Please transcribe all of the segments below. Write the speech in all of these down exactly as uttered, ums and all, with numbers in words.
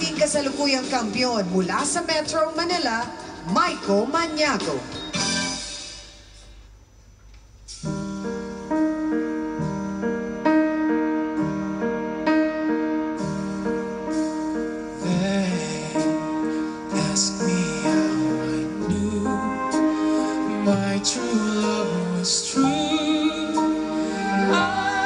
ating kasalukuyang kampiyon mula sa Metro Manila, MYKO MAÑAGO. My true love was true. I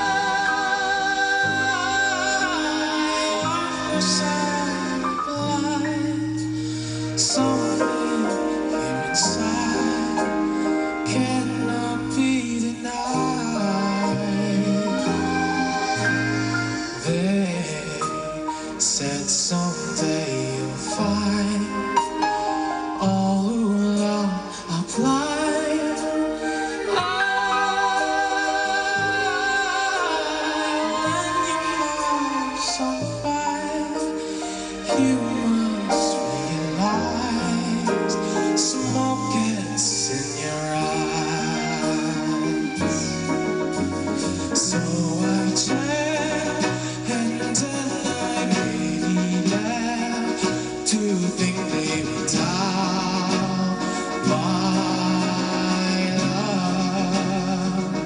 was blind. Something here inside cannot be denied. They said someday you'll find all who love are blind. You must realize smoke gets in your eyes. So I checked and then I really left to think they would doubt my love.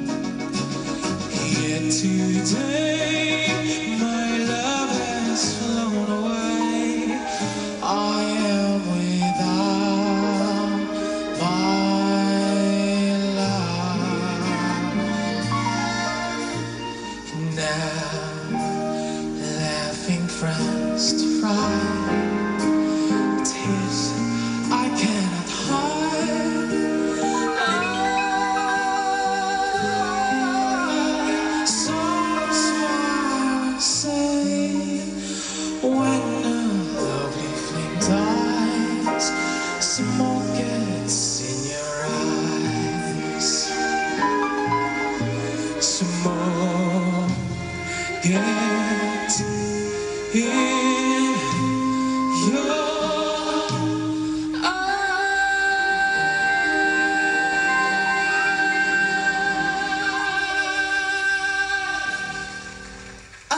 Yet today my love has flown away. I am without my love. Now, laughing friends to cry, tears I cannot hide. I, so smile, say when